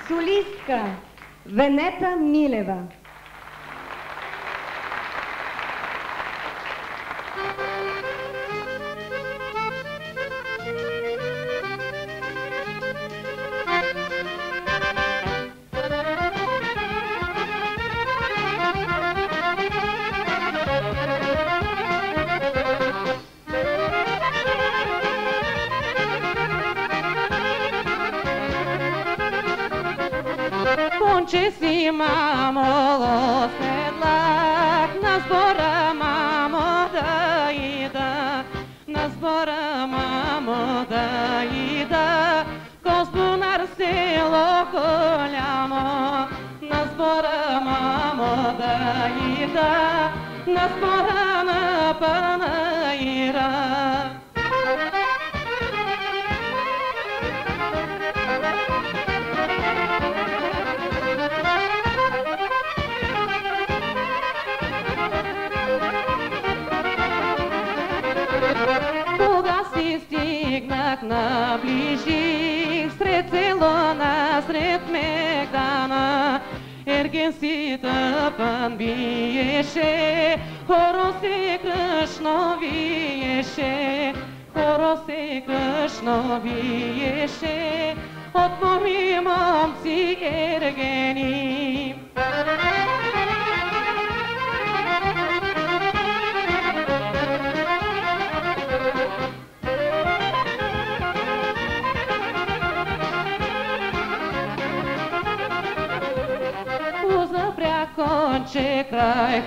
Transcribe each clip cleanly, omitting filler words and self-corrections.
Солистка Венета Милева. Конче си, мамо, седлах на сбора, мамо, да ида, на сбора, мамо, да ида, Козбунар село голямо, на сбора, мамо, да ида, на сбора на Панаира. Кога си стигнах, наближих сред село насред мегдана, ерген си тъпан биеше, хоро се кръшно виеше, хоро се кръшно виеше, от мои момци ергени. Конче край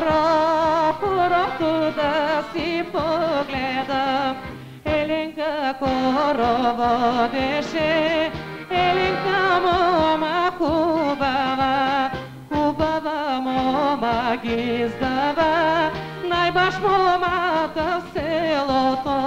хорото да си погледам. Еленка хоро водеше, Еленка мома хубава, хубава мома ги издава, най-баш момата в селото.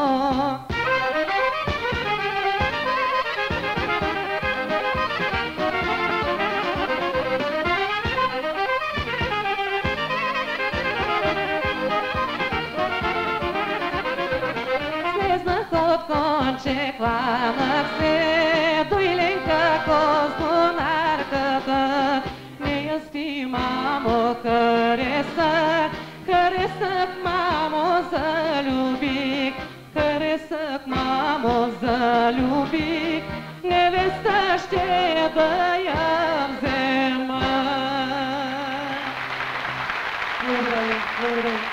Конче хванах се до Иленка Козбунарката, нея си, мамо, харесах, харесах, мамо, залюбих, харесах, мамо, залюбих, невеста ще да я взема. Благодаря.